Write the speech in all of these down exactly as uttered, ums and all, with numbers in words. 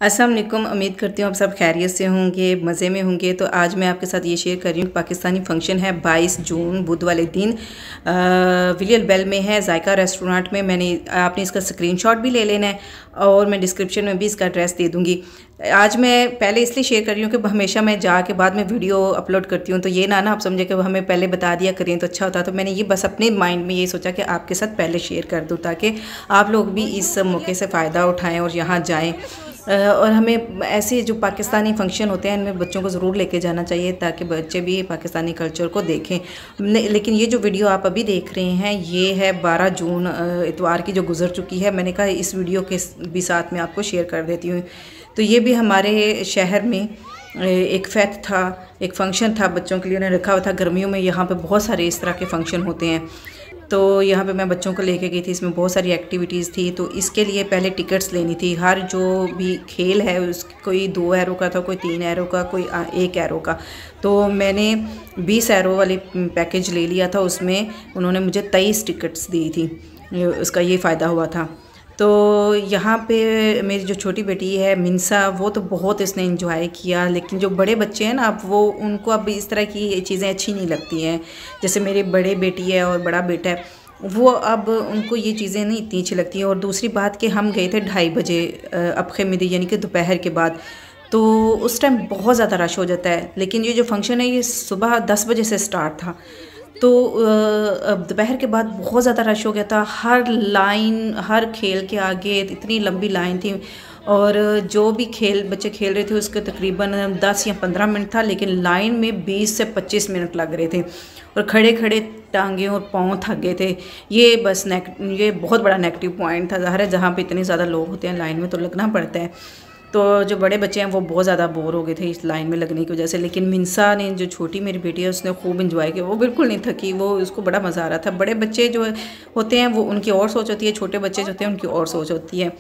अस्सलाम वालेकुम। उम्मीद करती हूँ आप सब खैरियत से होंगे, मज़े में होंगे। तो आज मैं आपके साथ ये शेयर कर रही हूँ, पाकिस्तानी फ़ंक्शन है बाईस जून बुध वाले दिन विलियल बेल में है, जायका रेस्टोरेंट में। मैंने आपने इसका स्क्रीनशॉट भी ले लेना है और मैं डिस्क्रिप्शन में भी इसका एड्रेस दे दूँगी। आज मैं पहले इसलिए शेयर कर रही हूँ कि हमेशा मैं जाके बाद में वीडियो अपलोड करती हूँ, तो ये ना ना आप समझे कि हमें पहले बता दिया करें तो अच्छा होता। तो मैंने ये बस अपने माइंड में ये सोचा कि आपके साथ पहले शेयर कर दूँ ताकि आप लोग भी इस मौके से फ़ायदा उठाएँ और यहाँ जाएँ। और हमें ऐसे जो पाकिस्तानी फ़ंक्शन होते हैं इनमें बच्चों को ज़रूर लेके जाना चाहिए ताकि बच्चे भी पाकिस्तानी कल्चर को देखें। लेकिन ये जो वीडियो आप अभी देख रहे हैं ये है बारह जून इतवार की जो गुज़र चुकी है। मैंने कहा इस वीडियो के भी साथ में आपको शेयर कर देती हूँ। तो ये भी हमारे शहर में एक फेस्ट था, एक फ़ंक्शन था बच्चों के लिए उन्होंने रखा हुआ था। गर्मियों में यहाँ पे बहुत सारे इस तरह के फ़ंक्शन होते हैं, तो यहाँ पे मैं बच्चों को लेके गई थी। इसमें बहुत सारी एक्टिविटीज़ थी, तो इसके लिए पहले टिकट्स लेनी थी। हर जो भी खेल है उस कोई दो एरो का था, कोई तीन एरो का, कोई एक एरो का। तो मैंने बीस एरो वाली पैकेज ले लिया था। उसमें उन्होंने मुझे तेईस टिकट्स दी थी, उसका ये फ़ायदा हुआ था। तो यहाँ पे मेरी जो छोटी बेटी है मिनसा, वो तो बहुत इसने एंजॉय किया। लेकिन जो बड़े बच्चे हैं ना, अब वो उनको अब इस तरह की चीज़ें अच्छी नहीं लगती हैं। जैसे मेरी बड़े बेटी है और बड़ा बेटा है, वो अब उनको ये चीज़ें नहीं इतनी अच्छी लगती हैं। और दूसरी बात कि हम गए थे ढाई बजे अबखे मिदी यानी कि दोपहर के बाद, तो उस टाइम बहुत ज़्यादा रश हो जाता है। लेकिन ये जो फंक्शन है ये सुबह दस बजे से स्टार्ट था, तो दोपहर के बाद बहुत ज़्यादा रश हो गया था। हर लाइन, हर खेल के आगे इतनी लंबी लाइन थी और जो भी खेल बच्चे खेल रहे थे उसके तकरीबन दस या पंद्रह मिनट था, लेकिन लाइन में बीस से पच्चीस मिनट लग रहे थे और खड़े खड़े टांगे और पाँव थक गए थे। ये बस नेक ये बहुत बड़ा नेगेटिव पॉइंट था। ज़ाहिर है जहाँ पे इतने ज़्यादा लोग होते हैं लाइन में तो लगना पड़ता है। तो जो बड़े बच्चे हैं वो बहुत ज़्यादा बोर हो गए थे इस लाइन में लगने की वजह से। लेकिन मिनसा ने, जो छोटी मेरी बेटी है, उसने खूब इंजॉय किया। वो बिल्कुल नहीं थकी, वो उसको बड़ा मज़ा आ रहा था। बड़े बच्चे जो होते हैं वो उनकी और सोच होती है, छोटे बच्चे जो होते हैं उनकी और सोच होती है।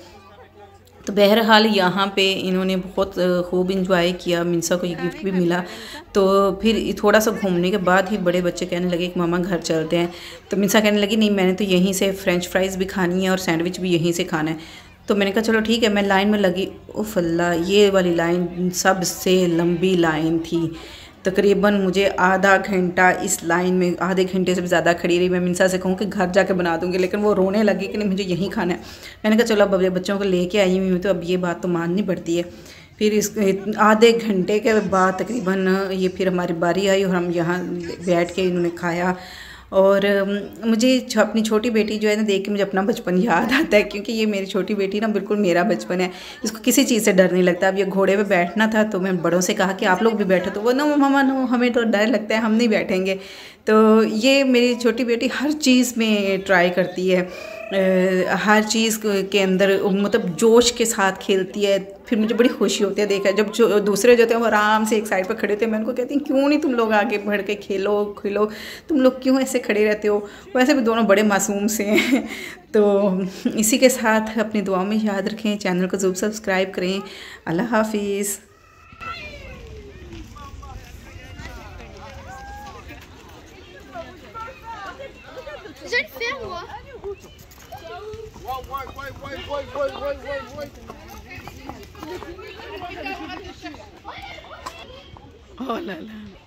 तो बहरहाल यहाँ पे इन्होंने बहुत खूब इंजॉय किया। मिनसा को ये गिफ्ट भी मिला। तो फिर थोड़ा सा घूमने के बाद ही बड़े बच्चे कहने लगे कि मामा घर चलते हैं। तो मिनसा कहने लगी नहीं, मैंने तो यहीं से फ़्रेंच फ्राइज़ भी खानी है और सैंडविच भी यहीं से खाना है। तो मैंने कहा चलो ठीक है। मैं लाइन में लगी, उफ़ अल्लाह, ये वाली लाइन सबसे लंबी लाइन थी। तकरीबन मुझे आधा घंटा इस लाइन में, आधे घंटे से भी ज़्यादा खड़ी रही। मैं मिनसा से कहूँ कि घर जाके बना दूँगी, लेकिन वो रोने लगी कि नहीं मुझे यहीं खाना है। मैंने कहा चलो अब बच्चों को लेके आई हुई हूँ तो अब ये बात तो माननी पड़ती है। फिर इस आधे घंटे के बाद तकरीबन ये फिर हमारी बारी आई और हम यहाँ बैठ के इन्होंने खाया। और मुझे अपनी छोटी बेटी जो है ना देख के मुझे अपना बचपन याद आता है, क्योंकि ये मेरी छोटी बेटी ना बिल्कुल मेरा बचपन है। इसको किसी चीज़ से डर नहीं लगता। अब ये घोड़े पे बैठना था तो मैं बड़ों से कहा कि आप लोग भी बैठो, तो वो नो मामा नो, हमें तो डर लगता है, हम नहीं बैठेंगे। तो ये मेरी छोटी बेटी हर चीज़ में ट्राई करती है, हर चीज़ के अंदर मतलब जोश के साथ खेलती है। फिर मुझे बड़ी खुशी होती है देखा जब जो दूसरे जो होते हैं वो आराम से एक साइड पर खड़े होते हैं। मैं उनको कहती हूँ क्यों नहीं तुम लोग आगे बढ़ के खेलो खेलो, तुम लोग क्यों ऐसे खड़े रहते हो। वैसे भी दोनों बड़े मासूम से हैं। तो इसी के साथ अपनी दुआ में याद रखें, चैनल को ज़रूर सब्सक्राइब करें। अल्लाह हाफिज़। Wait, wait, wait, wait, wait, wait, wait, wait. Oh la la.